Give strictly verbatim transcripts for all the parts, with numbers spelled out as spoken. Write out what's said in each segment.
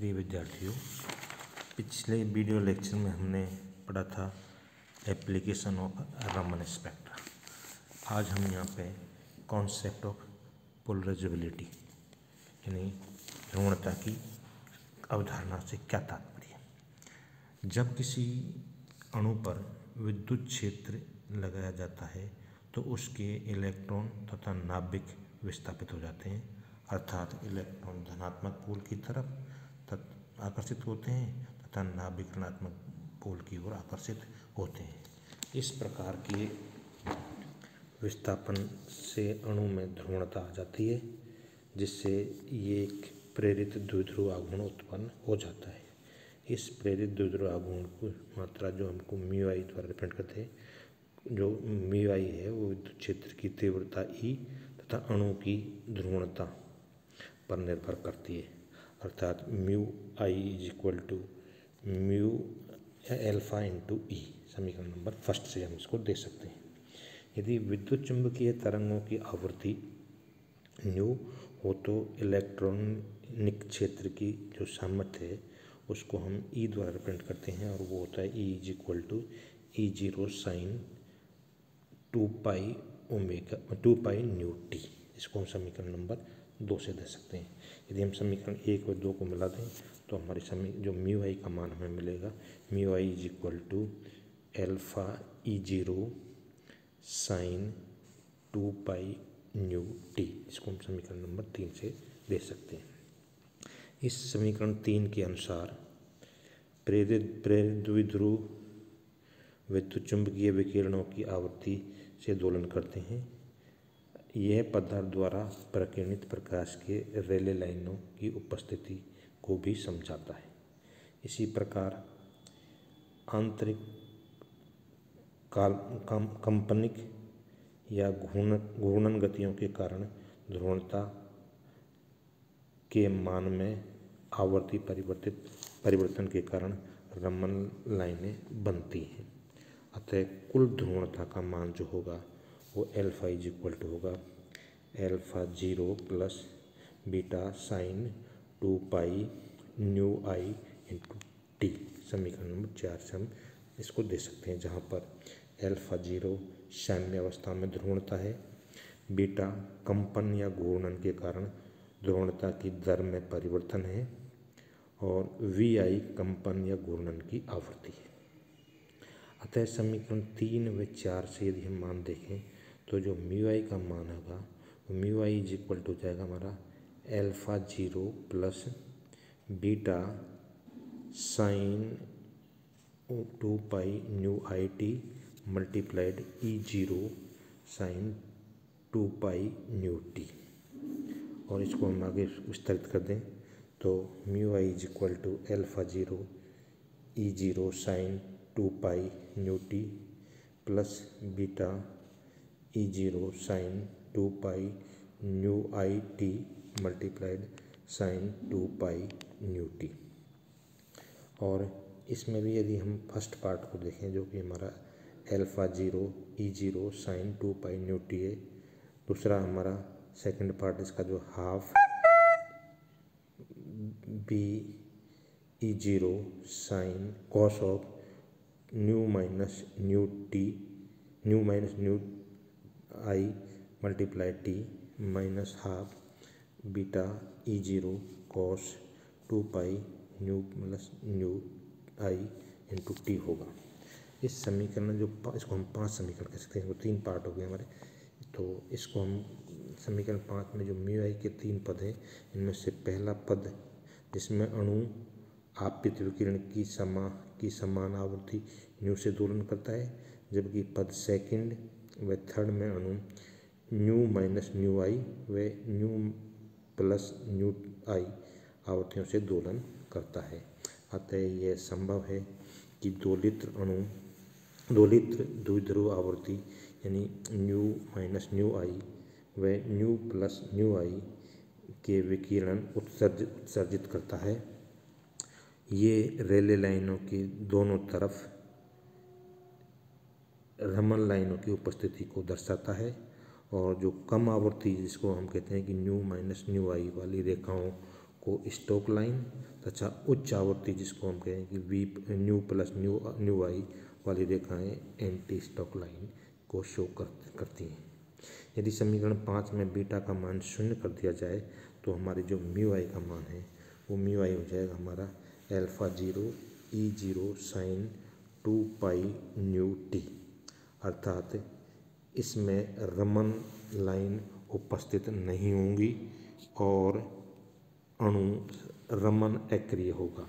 प्रिय विद्यार्थियों, पिछले वीडियो लेक्चर में हमने पढ़ा था एप्लीकेशन ऑफ रमन स्पेक्ट्रा। आज हम यहाँ पे कॉन्सेप्ट ऑफ पोलराइजेबिलिटी यानी ध्रुवणता की अवधारणा से क्या तात्पर्य है। जब किसी अणु पर विद्युत क्षेत्र लगाया जाता है तो उसके इलेक्ट्रॉन तथा नाभिक विस्थापित हो जाते हैं, अर्थात इलेक्ट्रॉन धनात्मक पोल की तरफ आकर्षित होते हैं तथा नाभिक ऋणात्मक पोल की ओर आकर्षित होते हैं। इस प्रकार के विस्थापन से अणु में ध्रुवणता आ जाती है, जिससे ये एक प्रेरित द्विध्रुव आघूर्ण उत्पन्न हो जाता है। इस प्रेरित द्विध्रुव आघूर्ण की मात्रा जो हमको म्यू आई द्वारा रिप्रेजेंट करते हैं, जो म्यू आई है वो विद्युत क्षेत्र की तीव्रता ई तथा अणु की ध्रुवणता पर निर्भर करती है, अर्थात mu I is equal to mu alpha into E. समीकरण नंबर फर्स्ट से हम इसको दे सकते हैं। यदि विद्युत चुंबकीय तरंगों की आवृत्ति न्यू हो तो इलेक्ट्रॉनिक क्षेत्र की जो सामर्थ्य है उसको हम ई द्वारा रिप्रेजेंट करते हैं, और वो होता है E is equal to E zero sine two pi omega two pi nu T. इसको हम समीकरण नंबर दो से दे सकते हैं। यदि हम समीकरण एक और दो को मिला दें तो हमारी समी जो म्यू आई का मान हमें मिलेगा, mu I is equal to alpha E zero sine two pi nu T. इसको हम समीकरण नंबर तीन से दे सकते हैं। इस समीकरण तीन के अनुसार प्रेरित प्रेरित द्विध्रुव विद्युत चुंबकीय विकिरणों की आवृत्ति से दोलन करते हैं। यह पदार्थ द्वारा प्रकीर्णित प्रकाश के रेले लाइनों की उपस्थिति को भी समझाता है। इसी प्रकार आंतरिक कंपनिक या घूर्णन घूर्णन गतियों के कारण ध्रुवणता के मान में आवर्ती परिवर्तित परिवर्तन के कारण रमन लाइनें बनती हैं। अतः कुल ध्रुवणता का मान जो होगा वो एल्फा इज इक्वल टू होगा alpha zero plus beta sine two pi nu I into T. समीकरण नंबर चार से हम इसको दे सकते हैं, जहाँ पर एल्फा जीरो साम्य अवस्था में ध्रुवणता है, बीटा कंपन या घूर्णन के कारण ध्रुवणता की दर में परिवर्तन है, और वी आई कंपन या घूर्णन की आवृत्ति है। अतः समीकरण तीन व चार से यदि हम मान देखें तो जो म्यू आई का मान होगा वो mu I is equal to जाएगा हमारा alpha zero plus beta sine two pi nu I T multiplied E zero sine two pi nu T. और इसको हम आगे विस्तारित कर दें तो mu I is equal to alpha zero E zero sine two pi nu T plus beta E zero sine two pi nu I T multiplied sine two pi nu T. और इसमें भी यदि हम फर्स्ट पार्ट को देखें जो कि हमारा alpha zero E zero sine two pi nu T है, दूसरा हमारा सेकंड पार्ट इसका जो half B E zero sine cos of nu minus nu T nu minus nu I multiply T minus half beta E zero cos two pi nu plus nu I into T होगा। इस समीकरण जो इसको हम पांच समीकरण कह सकते हैं, वो तीन पार्ट हो गए हमारे। तो इसको हम समीकरण पाँच में जो म्यू आई के तीन पद हैं, इनमें से पहला पद जिसमें अणु आपतित विकिरण की समा की समान आवृत्ति न्यू से दोलन करता है, जबकि पद सेकंड व थर्ड में अणु न्यू माइनस न्यू आई व न्यू प्लस न्यू आई आवृत्तियों से दोलन करता है। अतः यह संभव है कि दोलित्र अणु दोलित्र द्विध्रुव आवृत्ति यानी न्यू माइनस न्यू आई व न्यू प्लस न्यू आई के विकिरण उत्सर्जित उत्सर्जित करता है। ये रेले लाइनों की दोनों तरफ रमन लाइनों की उपस्थिति को दर्शाता है, और जो कम आवृत्ति जिसको हम कहते हैं कि न्यू माइनस न्यू आई वाली रेखाओं को स्टोक लाइन तथा उच्च आवर्ती जिसको हम कहें कि V nu plus nu nu I वाली रेखाएं एंटी स्टोक लाइन को शो कर, करती हैं। यदि समीकरण पाँच में बीटा का मान शून्य कर दिया जाए तो हमारी जो म्यू आई का मान है वो म्यू आई हो जाएगा हमारा alpha zero E zero sine two pi nu T, अर्थात इसमें रमन लाइन उपस्थित नहीं होंगी और अणु रमन अक्रिय होगा।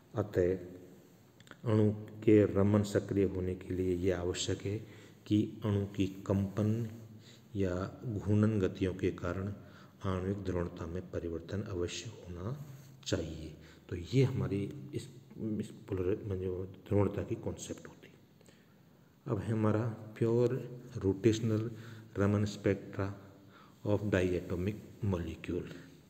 अतः अणु के रमन सक्रिय होने के लिए यह आवश्यक है कि अणु की कंपन या घूर्णन गतियों के कारण आणविक ध्रुवणता में परिवर्तन अवश्य होना चाहिए। तो ये हमारी इस, इस जो ध्रुवणता की कॉन्सेप्ट होती है। अब है हमारा pure rotational Raman spectra of diatomic molecule.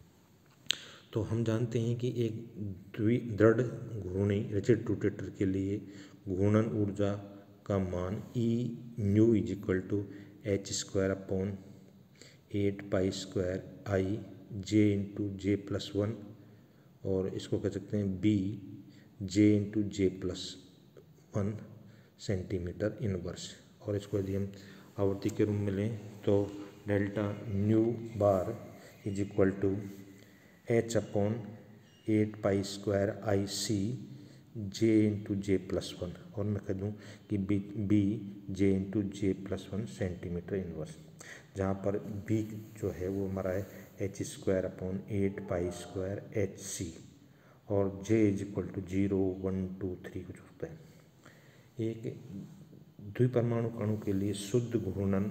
तो हम जानते हैं कि एक द्वि दृढ़ घूर्णी रिजिड रोटेटर के लिए घूर्णन ऊर्जा का मान E nu is equal to H square upon eight pi square I J into J plus one, और इसको कह सकते हैं B J into J plus one centimetre inverse. और इसको यदि हम आवृत्ति के रूप में लें तो delta nu bar is equal to H upon eight pi square I C J into J plus one, और मैं कह दूँ कि B B J into J plus one centimetre inverse, जहाँ पर बी जो है वो हमारा है H square upon eight pi square H C, और J is equal to zero one two three कुछ होता है। एक द्विपरमाणु अणु के लिए शुद्ध घूर्णन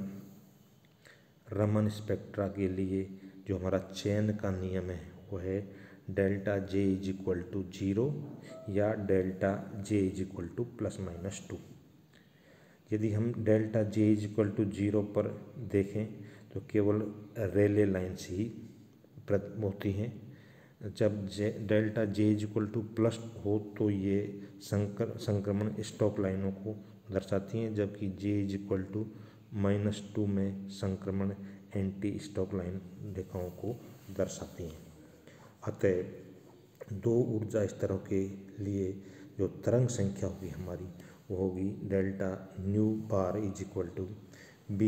रमन स्पेक्ट्रा के लिए जो हमारा चयन का नियम है वो है delta J is equal to zero या delta J is equal to plus minus two. यदि हम delta J is equal to zero पर देखें तो केवल रेले लाइन्स ही प्रत होती हैं। जब J delta J is equal to plus हो तो ये संकर संक्रमण स्टॉक लाइनों को दर्शाती हैं, जबकि J is equal to minus two में संक्रमण एंटी स्टॉक लाइन रेखाओं को दर्शाती हैं। अतः दो ऊर्जा स्तरों के लिए जो तरंग संख्या होगी हमारी वो होगी delta nu bar is equal to B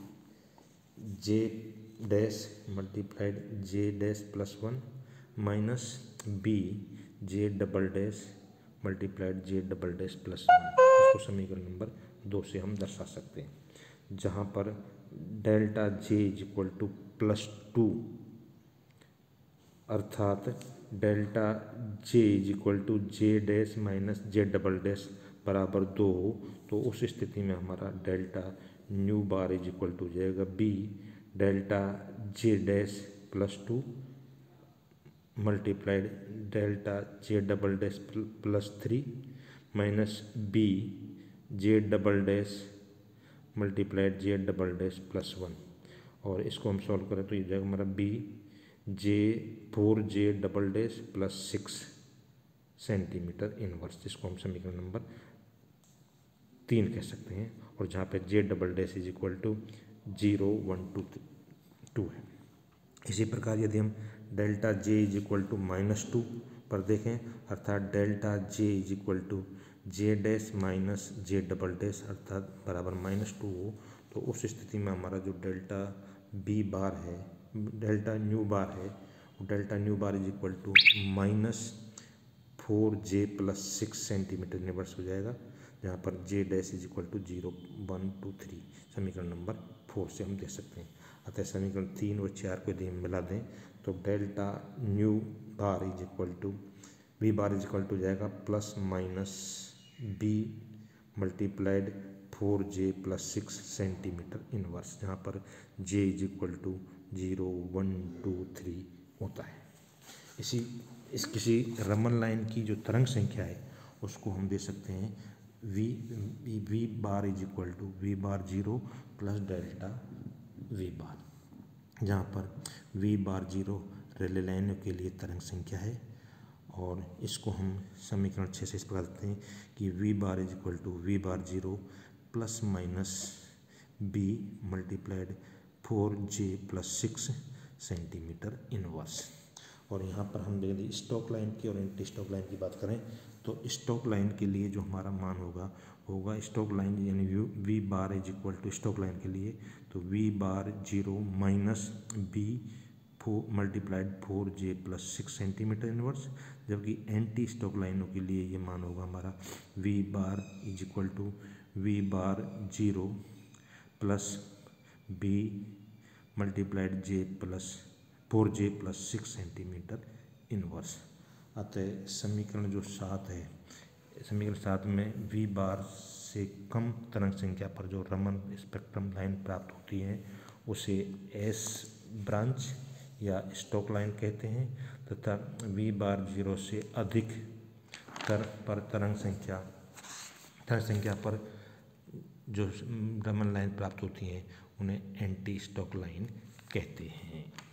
J dash multiplied J dash plus one minus B J double dash multiplied J double dash plus one. इसको समीकरण नंबर दो से हम दर्शा सकते हैं, जहाँ पर delta J is equal to plus two, अर्थात delta J is equal to J dash minus J double dash बराबर दो हो तो उस स्थिति में हमारा delta nu bar is equal to जाएगा B delta J dash plus two multiplied delta J double dash plus three minus B J double dash multiplied J double dash plus one, और इसको हम सॉल्व करें तो ये जाएगा हमारा B J four J double dash plus six centimetre inverse, जिसको हम समीकरण नंबर तीन कह सकते हैं, और जहाँ पे J double dash is equal to zero one two two है। इसी प्रकार यदि हम delta J is equal to minus two पर देखें, अर्थात delta J is equal to J dash minus J double dash अर्थात बराबर माइनस टू हो तो उस स्थिति में हमारा जो डेल्टा बी बार है डेल्टा न्यू बार है delta nu bar is equal to minus four J plus six centimetre inverse हो जाएगा, जहाँ पर J dash is equal to zero one two three समीकरण नंबर फोर से हम दे सकते हैं। अतः समीकरण तीन व चार को यदि हम मिला दें तो delta nu bar is equal to V bar is equal to जाएगा plus minus B multiplied four J plus six centimetre inverse, जहाँ पर J is equal to zero one two three होता है। इसी इस किसी रमन लाइन की जो तरंग संख्या है उसको हम दे सकते हैं V V bar is equal to V bar zero plus delta V bar, जहाँ पर वी बार जीरो रेले लाइनों के लिए तरंग संख्या है, और इसको हम समीकरण छः से इस प्रकार देते हैं कि V bar is equal to V bar zero plus minus B multiplied four J plus six centimetre inverse, और यहाँ पर हम यदि स्टोक लाइन की और एंटी स्टोक लाइन की बात करें तो स्टोक लाइन के लिए जो हमारा मान होगा होगा स्टोक लाइन यानी V bar is equal to Stokes line के लिए तो V bar zero minus B four multiplied four J plus six centimetre inverse, जबकि एंटी स्टोक लाइनों के लिए ये मान होगा हमारा V bar is equal to V bar zero plus B multiplied J plus four J plus six centimetre inverse. अतः समीकरण जो सात है, समीकरण सात में वी बार से कम तरंग संख्या पर जो रमन स्पेक्ट्रम लाइन प्राप्त होती है उसे एस ब्रांच या स्टोक लाइन कहते हैं, तथा वी बार जीरो से अधिक तर पर तरंग संख्या तरंग संख्या पर जो रमन लाइन प्राप्त होती हैं उन्हें एंटी स्टोक लाइन कहते हैं।